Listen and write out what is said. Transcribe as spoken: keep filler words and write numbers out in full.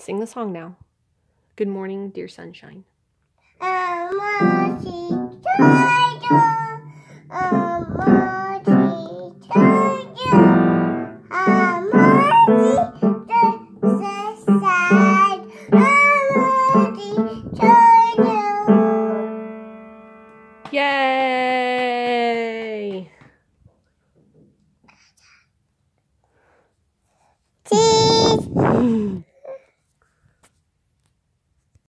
Sing the song now. Good morning, dear sunshine. Yay! Cheese!